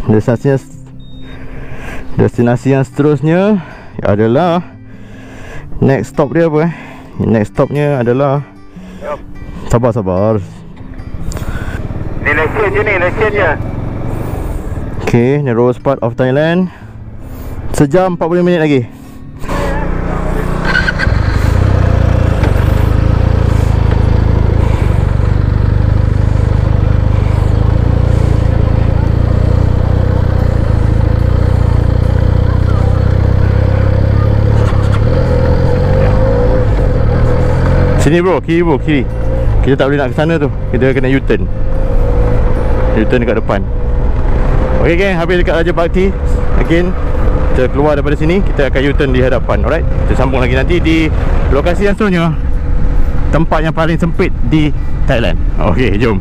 Destinasi yang seterusnya adalah, next stop dia apa next stopnya adalah, sabar Ni lesen je ni, lesen je. Okay, narrowest part of Thailand. Sejam 40 minit lagi. Sini bro, kiri bro, kiri. Kita tak boleh nak ke sana tu. Kita kena U-turn. U-turn dekat depan. Okay geng, habis dekat Raja Bakti. Again, kita keluar daripada sini, kita akan U-turn di hadapan. Alright, kita sambung lagi nanti di lokasi yang seterusnya, tempat yang paling sempit di Thailand. Okay, jom.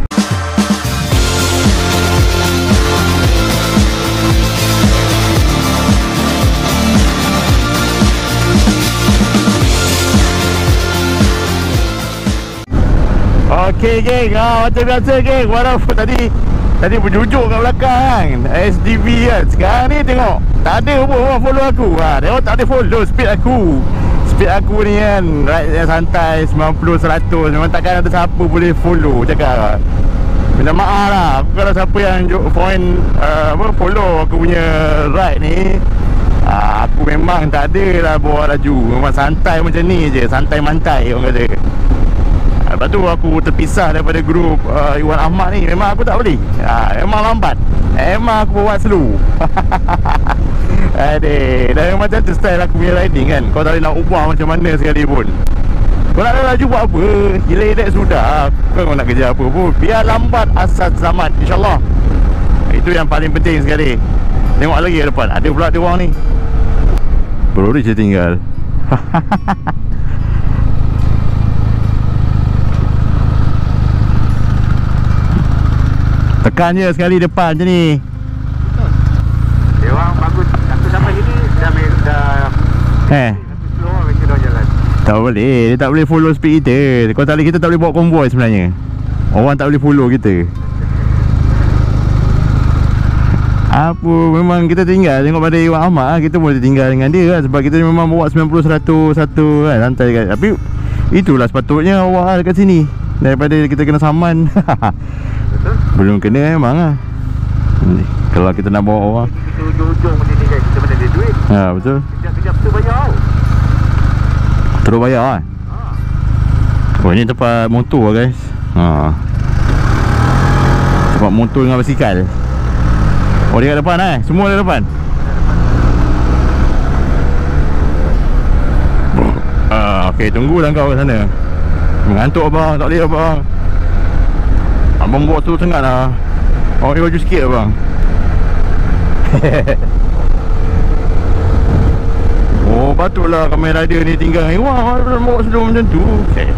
Okay geng, macam biasa geng. Walaupun tadi berjujuk kat belakang kan, SDV kan. Sekarang ni tengok, tak ada pun orang follow aku. Tengok tak ada follow speed aku. Speed aku ni kan, ride yang santai 90-100. Memang takkan ada siapa boleh follow. Cakap minta maaf lah. Aku kalau siapa yang follow aku punya ride ni, aku memang tak ada lah bawa laju. Memang santai macam ni je, santai mantai orang kata. Lepas tu aku terpisah daripada grup Iwan Ahmad ni. Memang aku tak boleh, memang lambat. Memang aku buat slow. Aduh, dah macam tu style aku punya riding kan. Kau tak boleh nak ubah macam mana sekali pun. Kau nak laju buat apa? Gila dek sudah. Kau nak kerja apa pun, biar lambat asal selamat, InsyaAllah. Itu yang paling penting sekali. Tengok lagi ke depan, ada pula dia orang ni. Bro dia tinggal. Tekan je sekali depan macam ni. Dia orang bagus. Aku sampai sini dah slow macam dah jalan. Tak boleh, dia tak boleh follow speed kita. Kalau tak boleh, kita tak boleh bawa konvoi sebenarnya. Orang tak boleh follow kita. Apa, memang kita tinggal. Tengok pada Iwan Ahmad lah, kita boleh tinggal dengan dia kan. Sebab kita memang bawa 90-100 kan, santai kan. Tapi itulah sepatutnya awak dekat sini, daripada kita kena saman. Belum kena memang lah. Kalau kita nak bawa orang, kita ujung-ujung macam ni kan, kita mana ada duit. Betul. Kejap-kejap tu bayar tau. Terus bayar lah. Oh, ni tempat motor lah guys. Tempat motor dengan basikal. Oh, dia kat depan semua dia depan. Okay, tunggulah kau kat sana. Mengantuk abang, tak boleh abang. Abang buat tu sangat lah. Awak ni baju sikit abang. Oh, patutlah Kamen Rider ni tinggal. Wah, bawa slow macam tu.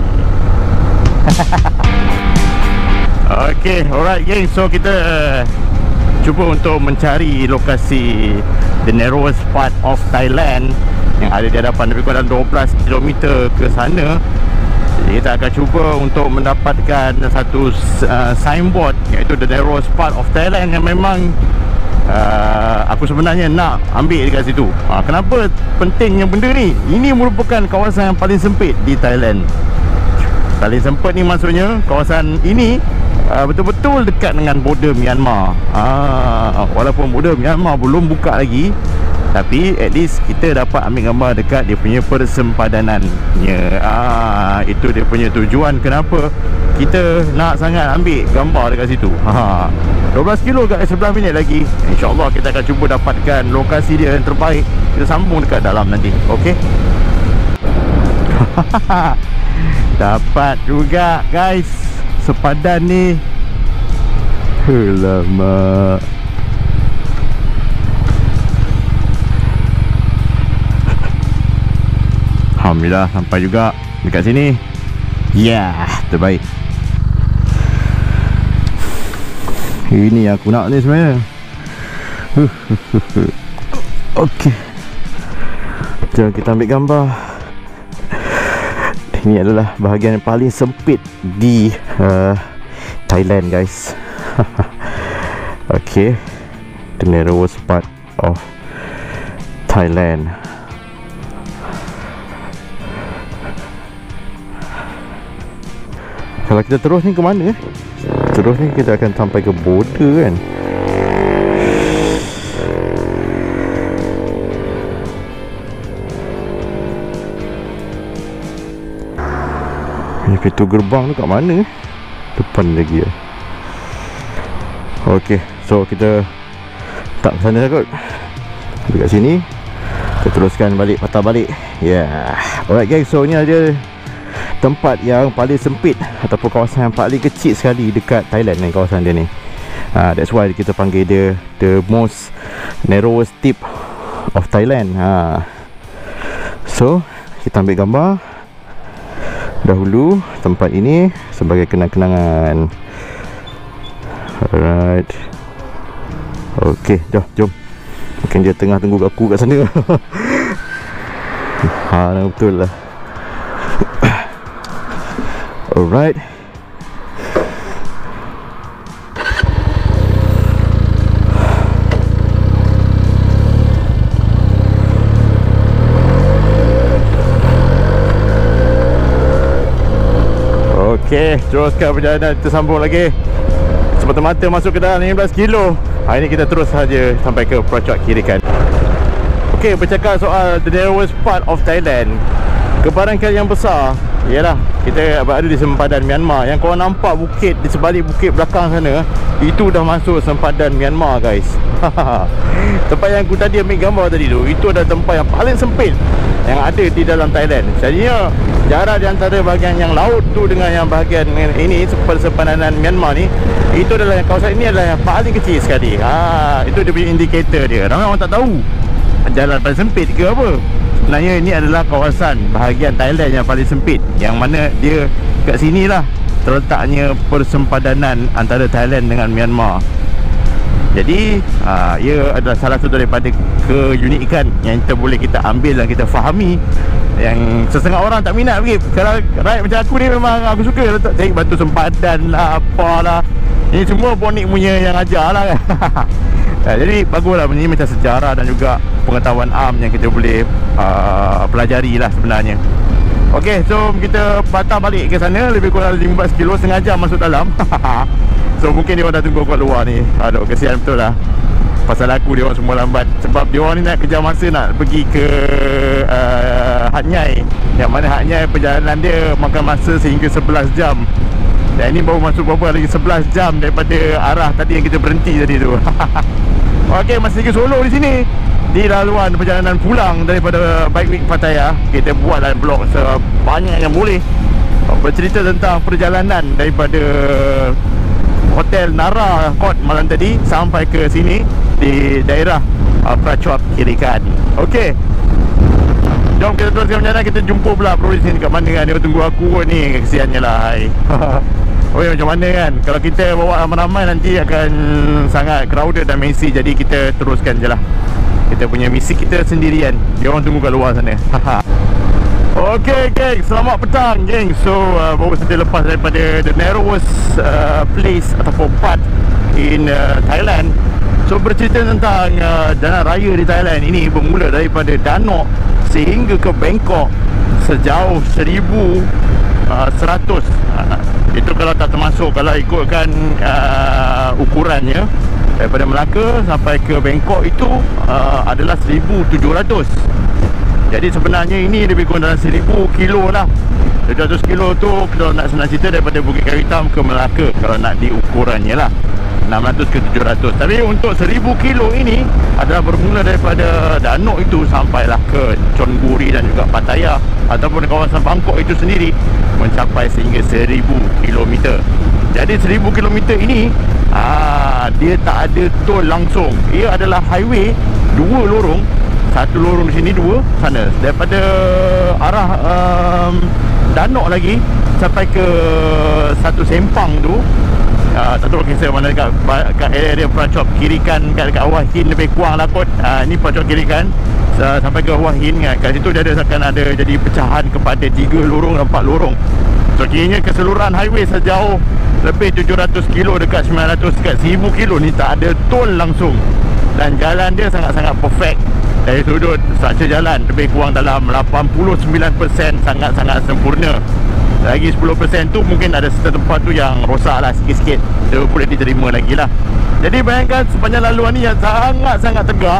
Okay, alright geng. So kita cuba untuk mencari lokasi the narrowest part of Thailand yang ada di hadapan, lebih kurang 12 km ke sana. Kita akan cuba untuk mendapatkan satu signboard, iaitu the narrowest part of Thailand, yang memang aku sebenarnya nak ambil dekat situ. Kenapa pentingnya benda ni? Ini merupakan kawasan yang paling sempit di Thailand. Paling sempit ni maksudnya kawasan ini betul-betul dekat dengan border Myanmar. Walaupun border Myanmar belum buka lagi, tapi at least kita dapat ambil gambar dekat dia punya persempadanannya. Itu dia punya tujuan kenapa kita nak sangat ambil gambar dekat situ. 12 kilo kat 11 minit lagi. InsyaAllah kita akan cuba dapatkan lokasi dia yang terbaik. Kita sambung dekat dalam nanti. Okay. Dapat juga guys sepadan ni. Alamak. Alhamdulillah sampai juga dekat sini. Terbaik. Ini aku nak ni sebenarnya. Okey, jom kita ambil gambar. Ini adalah bahagian yang paling sempit di Thailand guys. Okey, the narrowest part of Thailand. Kalau kita terus ni ke mana? Terus ni kita akan sampai ke border kan. Ni pintu gerbang tu kat mana? Depan lagi ya. Okey, so kita tak ke sana kot. Dekat sini kita teruskan balik, patah balik. Yeah. Alright guys, so ni ada tempat yang paling sempit ataupun kawasan yang paling kecil sekali dekat Thailand ni, kawasan dia ni. That's why kita panggil dia the most narrowest tip of Thailand. So kita ambil gambar dahulu tempat ini sebagai kenang-kenangan. Alright. Okay, jom. Mungkin dia tengah tunggu aku kat sana. Betul lah. Alright. Okey, teruskan perjalanan, kita sambung lagi. Semata-mata masuk ke dalam 15 kilo. Hari ni kita terus saja sampai ke Prachuap kiri kan. Okey, bercakap soal the narrowest part of Thailand, kebarangkali yang besar ialah kita berada di sempadan Myanmar. Yang korang nampak bukit di sebalik bukit belakang sana, itu dah masuk sempadan Myanmar guys. Tempat yang aku tadi ambil gambar tadi tu, itu adalah tempat yang paling sempit yang ada di dalam Thailand. Jadinya jarak di antara bahagian yang laut tu dengan yang bahagian ini, sempadan Myanmar ni, itu adalah kawasan ini adalah yang paling kecil sekali. Itu dia punya indikator dia. Ramai orang tak tahu jalan paling sempit ke apa. Sebenarnya ini adalah kawasan bahagian Thailand yang paling sempit, yang mana dia kat sini lah terletaknya persempadanan antara Thailand dengan Myanmar. Jadi ia adalah salah satu daripada keunikan yang kita boleh kita ambil dan kita fahami, yang setengah orang tak minat pergi. Kalau rakyat macam aku ni, memang aku suka letak cari batu sempadan lah, apalah. Ini semua Bonik punya yang ajar lah kan. Jadi baguslah, ini macam sejarah dan juga pengetahuan am yang kita boleh pelajari lah sebenarnya. Okey, so kita patah balik ke sana, lebih kurang 15 kilo, setengah jam masuk dalam. So mungkin dia orang dah tunggu kat luar ni. Aduh, kesian betul lah. Pasal aku, dia orang semua lambat. Sebab dia orang ni nak kejar masa nak pergi ke Hat Yai, yang mana Hat Yai perjalanan dia makan masa sehingga 11 jam. Dan ini baru masuk berapa lagi 11 jam daripada arah tadi yang kita berhenti tadi tu. Okey, masih lagi Solo di sini. Di laluan perjalanan pulang daripada Bike Week Pattaya, kita buatlah vlog sebanyak yang boleh, bercerita tentang perjalanan daripada Hotel Nara Court malam tadi sampai ke sini di daerah Prachuap Kirikan. Okey, jom kita teruskan perjalanan. Kita jumpa pula bro di sini kat mana kan. Dia tunggu aku ni, kesiannya lah. Hai. Oi, macam mana kan, kalau kita bawa ramai-ramai nanti akan sangat crowded dan messy. Jadi kita teruskan je lah, kita punya misi kita sendirian. Dia orang tunggu kat luar sana. Okay geng, selamat petang geng. So baru saja lepas daripada the narrowest place ataupun part in Thailand. So bercerita tentang jalan raya di Thailand ini bermula daripada Danok sehingga ke Bangkok sejauh 1,100. Itu kalau tak termasuk, kalau ikutkan ukurannya daripada Melaka sampai ke Bangkok itu adalah 1,700. Jadi sebenarnya ini lebih kurang dalam 1,000 kilo lah. 700 kilo tu kalau nak senang cerita daripada Bukit Kayu Hitam ke Melaka, kalau nak diukurannya lah 600 ke 700. Tapi untuk 1,000 kilo ini adalah bermula daripada Danok itu sampailah ke Chonburi dan juga Pattaya ataupun kawasan Bangkok itu sendiri, mencapai sehingga 1,000 kilometer. Jadi 1,000 kilometer ini dia tak ada tol langsung. Ia adalah highway 2 lorong. Satu lorong di sini, 2 sana. Daripada arah Danok lagi sampai ke satu Sempang tu, tak tahu kisah mana dekat area Prachuap Kirikan, dekat Hua Hin lebih kurang lah kot. Ni Prachuap Kirikan sampai ke Hua Hin kan. Kat situ dia akan ada jadi pecahan kepada 3 lorong dan 4 lorong. So kiranya keseluruhan highway sejauh lebih 700 kilo dekat 900 dekat 1,000 kilo ni tak ada tol langsung. dan jalan dia sangat-sangat perfect. Dari sudut struktur jalan lebih kurang dalam 89% sangat-sangat sempurna. Lagi 10% tu mungkin ada satu tempat tu yang rosak lah sikit-sikit, dia boleh diterima lagi lah. Jadi bayangkan sepanjang laluan ni yang sangat-sangat tegak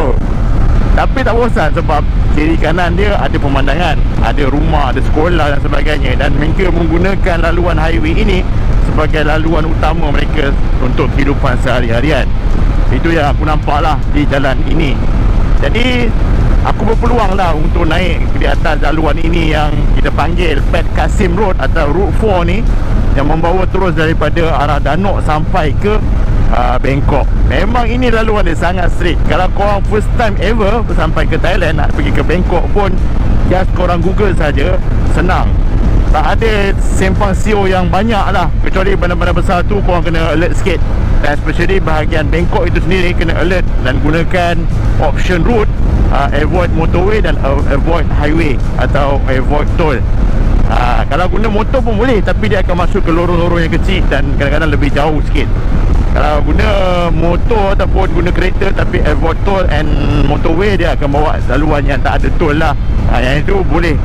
tapi tak bosan sebab kiri kanan dia ada pemandangan, ada rumah, ada sekolah dan sebagainya. Dan mereka menggunakan laluan highway ini sebagai laluan utama mereka untuk kehidupan sehari-harian. Itu yang aku nampak lah di jalan ini. Jadi aku berpeluang lah untuk naik di atas laluan ini yang kita panggil Pat Kasim Road atau Route 4 ni, yang membawa terus daripada arah Danok sampai ke Bangkok. Memang ini laluan dia sangat straight. Kalau korang first time ever sampai ke Thailand, nak pergi ke Bangkok pun, just korang Google saja, senang. Tak ada sempang siur yang banyak lah, kecuali bandar-bandar besar tu korang kena alert sikit. Dan especially bahagian Bangkok itu sendiri kena alert dan gunakan option route, avoid motorway dan avoid highway atau avoid toll. Kalau guna motor pun boleh, tapi dia akan masuk ke lorong-lorong yang kecil dan kadang-kadang lebih jauh sikit. Kalau guna motor ataupun guna kereta tapi avoid toll and motorway, dia akan bawa laluan yang tak ada toll lah. Yang itu boleh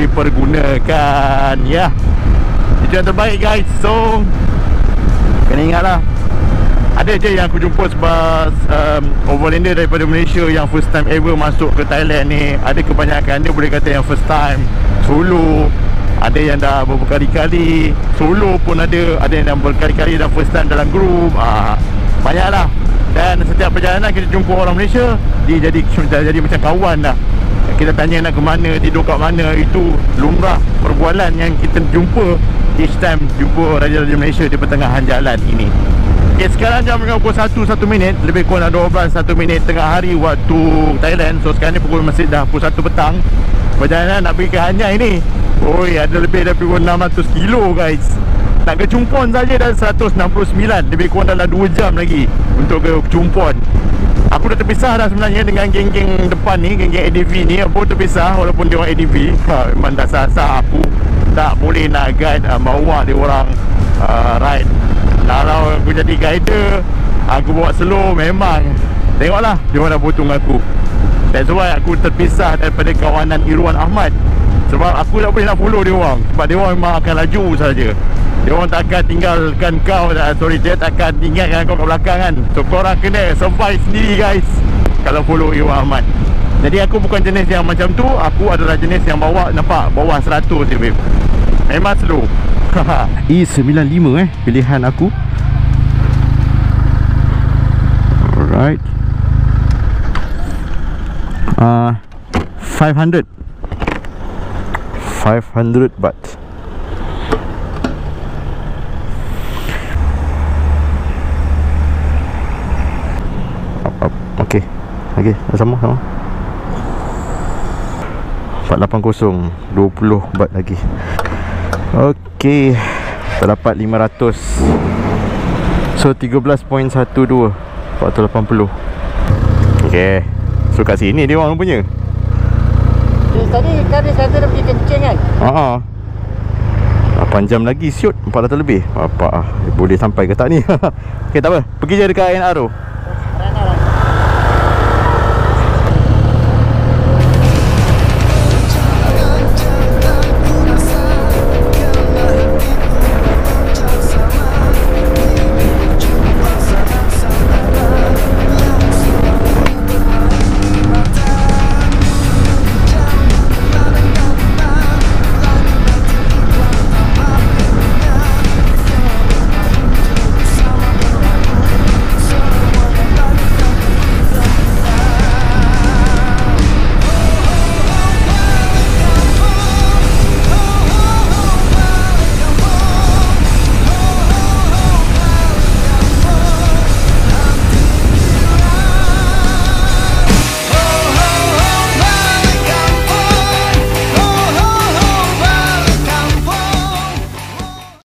dipergunakan ya. Itu yang terbaik guys. So kena ingat lah, ada je yang aku jumpa sebab overlander daripada Malaysia yang first time ever masuk ke Thailand ni, ada kebanyakan dia boleh kata yang first time solo, ada yang dah berkali-kali solo pun ada yang dah berkali-kali dan first time dalam group. Banyak lah. Dan setiap perjalanan kita jumpa orang Malaysia, dia jadi macam kawan dah. Kita tanya nak ke mana, tidur kat mana, itu lumrah perbualan yang kita jumpa each time jumpa Raja-Raja Malaysia di pertengahan jalan ini. Okay, sekarang jam pukul 1 minit, lebih kurang 12 1 minit tengah hari waktu Thailand. So sekarang ni pukul masih dah pukul 1 petang. Perjalanan nak pergi ke Hanyai ni, oi, ada lebih daripada 600 kilo guys. Nak ke Chumpon saja dah 169, lebih kurang dalam 2 jam lagi untuk ke Chumpon. Aku dah terpisah dah sebenarnya dengan geng-geng depan ni, geng-geng ADV ni. Aku terpisah walaupun dia orang ADV. Memang dah sah-sah aku tak boleh nak guide, bawa dia orang ride. Kalau aku jadi guider, aku bawa slow memang. Tengoklah, dia orang dah potong aku. That's why aku terpisah daripada kawanan Irwan Ahmad. Sebab aku tak boleh nak follow dia orang. Sebab dia orang memang akan laju saja. Dia orang tak akan tinggalkan kau. Sorry, dia tak akan tinggalkan kau kat belakang kan. So korang kena survive sendiri guys kalau follow Irwan Ahmad. Jadi aku bukan jenis yang macam tu. Aku adalah jenis yang bawa, nampak, bawah 100 je babe. Memang slow. E95 pilihan aku. Alright. 500 baht. Okey, sama 480, 20 baht lagi. Okey, terdapat 500. So 13.12 480. Okey. So kat sini dia orang punya. Tadi kan dia kata dia pergi kencing kan? 8 jam lagi siut, 400 lebih. Apa boleh sampai ke tak ni? Okey, tak apa. Pergi je dekat ANR tu.